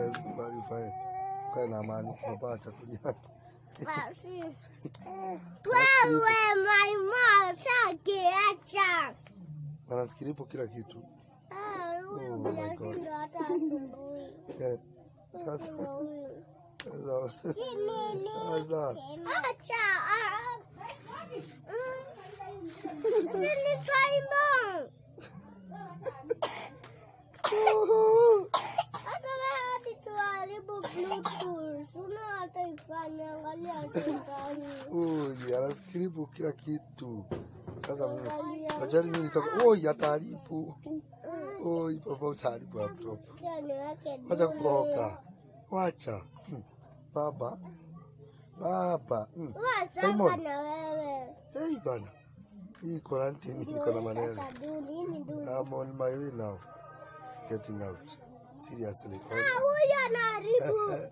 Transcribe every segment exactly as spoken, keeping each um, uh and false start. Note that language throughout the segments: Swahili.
hawezi kubali ufae. Ukae na amani, baba atakulia. Basi. Wewe mama sake acha. Anasikilipo kila kitu. Ah, huyo ndio hata asubuhi. Eh. Sasa. Sasa. Nini? Sasa. Acha. Nini Simon? Hata leo hatuharibu Bluetooth. Una hata ifanya angalia ndani. Oi, anasikilipo kila kitu. Sasa mimi. Wajali mimi nitoka. Oi, ataharibu. Oi, baba utaharibu laptop. Wacha kuroka. Wacha. Hmm. Baba. Baba. Hmm. Simon. Na wewe. Hey bana. Hii quarantine iko na maneno. I'm on my way now. Getting out. Seriously. Ah, huyu anaharibu.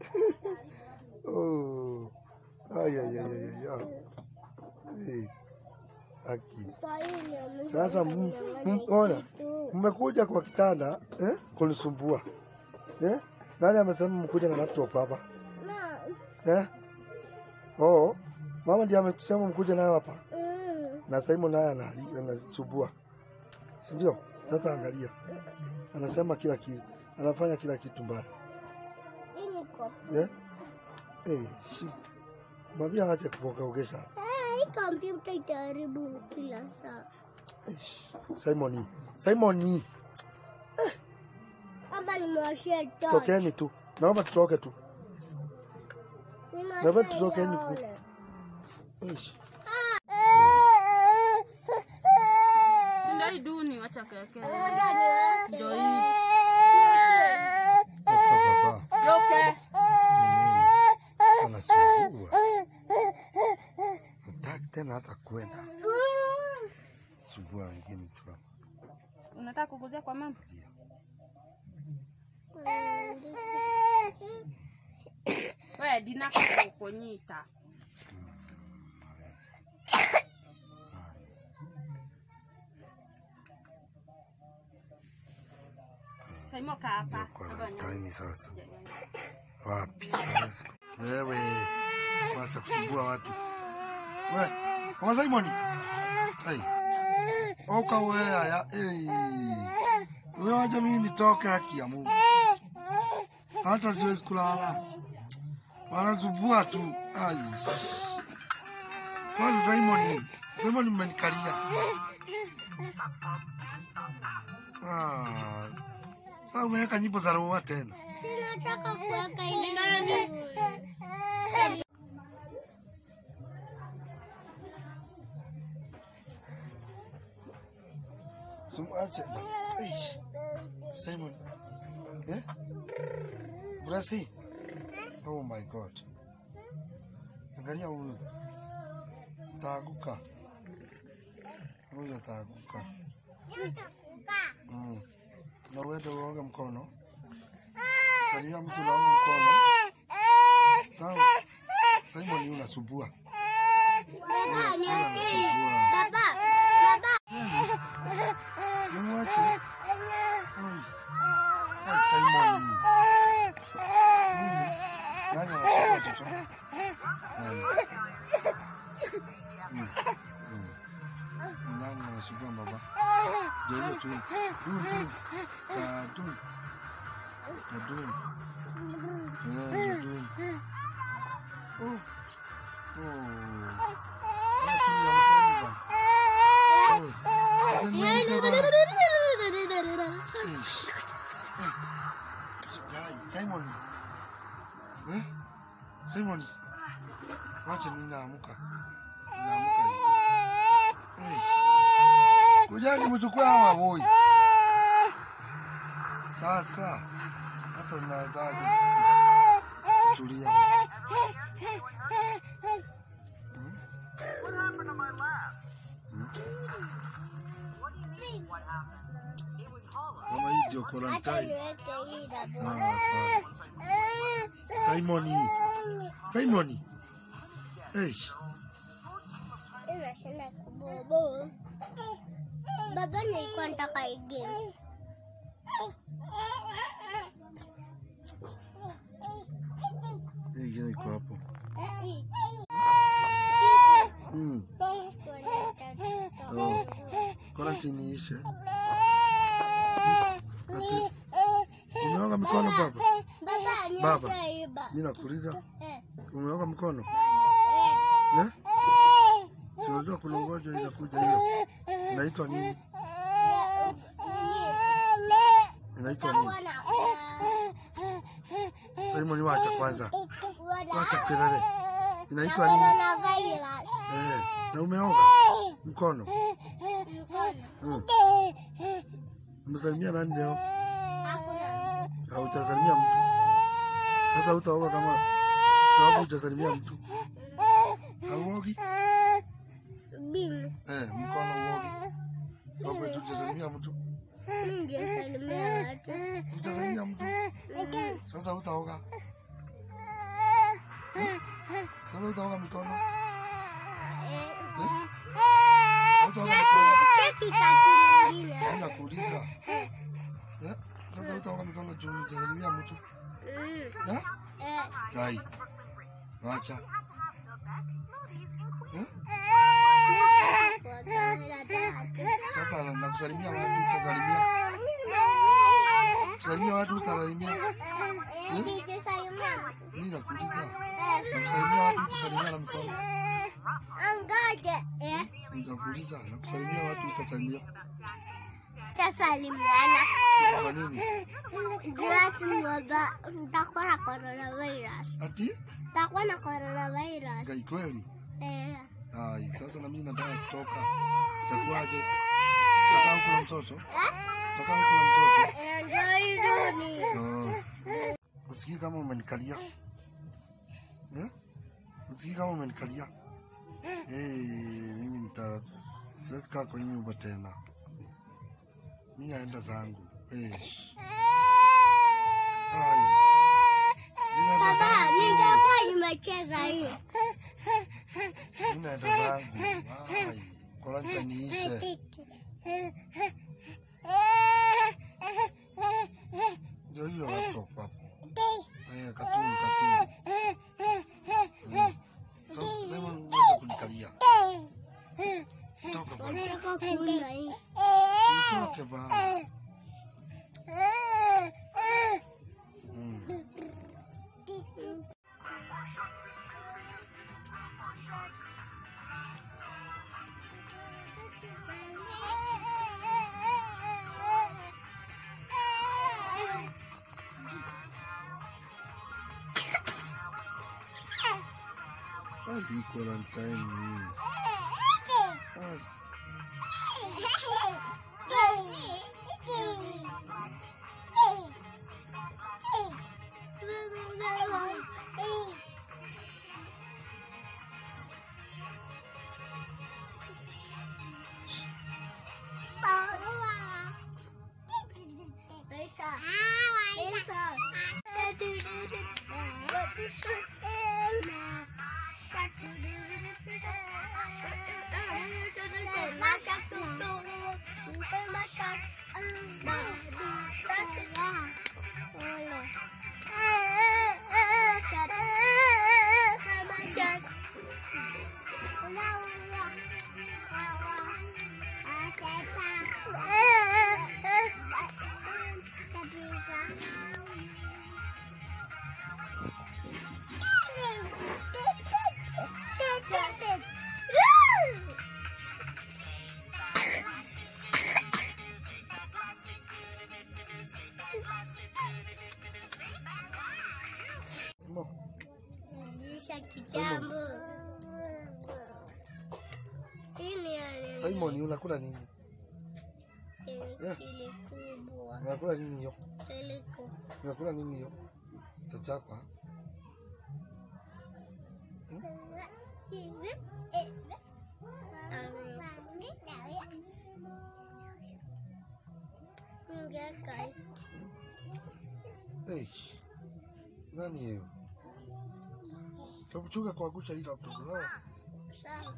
Oh. Ay ay ay ay ay. Hey. Aki. Sasa ona. Mmekuja kwa kitanda, eh? Kunisumbua. Eh? Nani amesema mkuja na laptop hapa? Eh? Oh. Mama ndiye amesema mkuja nayo hapa. Mm. Na Simon naye anasumbua. Si ndio? Sasa angalia. Anasema kila kitu. Anafanya kila kitu mbaya. Niko. Eh? Eh, shi. Mwambie aache kufoka ugesha. Eh, hii kompyuta itaharibu kila saa. Simon. Simon. Eh. Aba nimwashie tochi. Tokeni tu. Naomba tutoke tu. Naomba tutoke ni ku. Eish. Sindai duni wacha keke. Ndio hii. Sasa baba. Yoke. Anasumbua. Nataka tena hata kwenda. Sumbua wengine tu. Unataka kukuzia kwa mama? Wewe dina kukonyita. Saimo hapa. Quarantine sasa. Wapi? Wewe wacha kusumbua watu. Wewe, kama Simon. Hey. Oka wewe ya. Eh. Wewe wacha mimi nitoke haki ya Mungu. Hata siwezi kulala. Wanasumbua tu. Ai. Kwanza Simon. Simon mmenikalia. Ah. Sasa umeweka nyimbo za roho tena. Sinataka kuweka ile nani. Sumache. Eish. Simon. Eh? Brasi. Oh my God. Angalia huyu. Taaguka. Huyu taaguka. Mm. Na wewe uoge mkono. Salia mtu na mkono. Sawa. Simon unasumbua. Baba, niambie. Baba, baba. Nimwache. Oi. Ai Simon. Nini? Nani anasumbua mtoto? Nani? Mm. Mm. Nani anasumbua baba? Ndio hiyo tu. Dun dun. Ta dun. Ta dun. Eh, dun. Oh. Oh. Simon. Eh? Simon. Wacha ninaamuka. Ninaamuka hivi. Eh. Kujani mchukue hawa boy. Sasa hata nazaje. Tulia. What happened to my laugh? What do you mean? What happened? It was hollow. Kama hii ndio quarantine. Simon. Simon. Eish. Inashinda kubobo. Baba nilikuwa nataka game. nikulishe. Ati, umeoga mikono baba? Baba, Baba, mimi nakuuliza. Umeoga mkono? Eh. Eh? Si unajua kuna ugonjwa inakuja hiyo. Inaitwa nini? Inaitwa nini? Simon, wacha kwanza. Wacha kelele. Inaitwa nini? Coronavirus. Eh, na umeoga mkono? Hmm. Umesalimia nani leo? Hautasalimia mtu. Sasa utaoga kama sababu hujasalimia mtu. Hauogi? Mimi. Eh, mkono uogi. Sababu hujasalimia mtu. Mimi ndio salimia watu. Hujasalimia mtu. Sasa utaoga. Sasa utaoga mikono. Eh? Utaoga mikono. Cheki kati nyingine. Sasa kuuliza. Eh? Sasa utaoga mikono juu hujasalimia mtu. Mm. Eh? Eh. Dai. Wacha. Eh? Sasa nakusalimia watu utasalimia. Salimia watu utasalimia. Mimi nakuuliza. Nakusalimia watu utasalimia na mikono. Angaje. Eh? Nitakuuliza. Nakusalimia watu utasalimia. Sitasalimiana. Kwa nini? Juati mwoga. Nitakuwa na coronavirus. Ati? Nitakuwa na coronavirus. Gai kweli? Eh. Ai, sasa na mimi nataka kutoka. Itakuwaje? Nataka kula mtoto. Nataka kula mtoto. Enjoy Duni. Oh. Usikii kama umenikalia? Eh? Usikii kama umenikalia? Eh, mimi nita siwezi kaa kwa hii nyumba tena. Mimi naenda zangu. Eh. Ai. Baba, ningekuwa nimecheza hii. Mimi naenda zangu. Ai. Kwa nini niishe? Ndio hiyo laptop hapo. Eh, katuni katuni. Sasa sema unaweza kunikalia. Toka bwana. Nataka kula hii. Toka bwana. Mm. Ai, quarantine. Ai. Kitambo. Ini Simon, unakula nini? pensili kubwa. Unakula nini hiyo? Peliko. Unakula nini hiyo? Tachapa. Eh. Nani hiyo? Tabuchuka kwa kucha hii laptop leo. Sawa.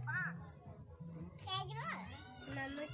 Mama.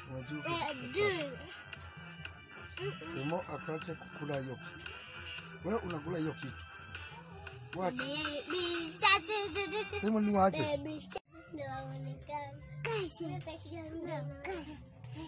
Unajua Eh, du. Simo akaacha kukula hiyo kitu. Wewe unakula hiyo kitu. Wacha. Baby shark. Simo ni waache. Baby shark. Naonekana. Kasi. Kasi.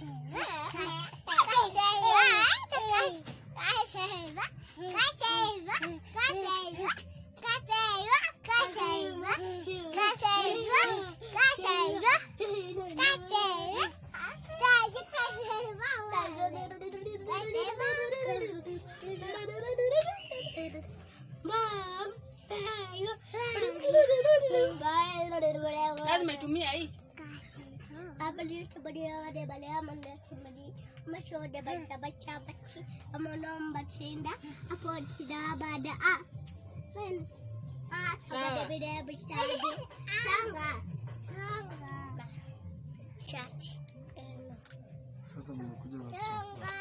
Lazima itumia hii. Apa dia sebadia ada balaya manda semadi masho da baca baca baci amonom bacinda apa tidak bada a men a sabada beda baca lagi sangga sangga chat Sasa mnakuja na sangga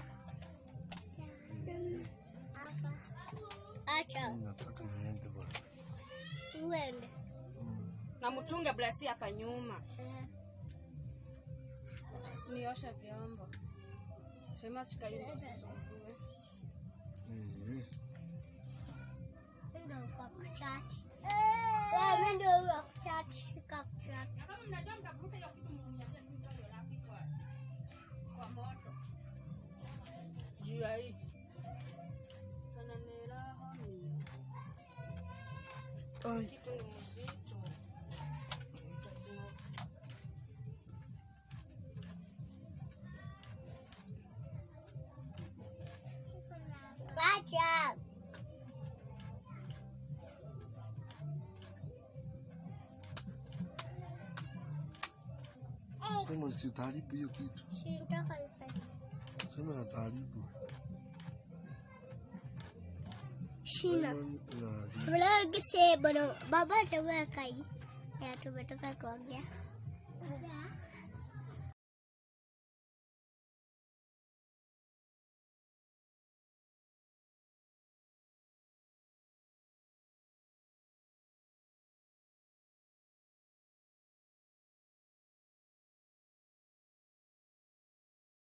acha nataka niende bwana. uende Na mchunge blasi hapa nyuma. Niosha vyombo. Sema shika hiyo usisumbue. Eh. ndio kwa chat wewe ndio kwa chat shika chat Kama mnajua mtakuta hiyo kitu mniambie tu ndio rafiki kwa. Kwa moto. Juu ya hii. Kana ni raha ni. Ai. Kitu ni mzito. acha Sema usitaharibu hiyo kitu. sitaka ifanye Sema na taharibu. shina Na vlog se bano baba taweka hii ya tumetoka kuongea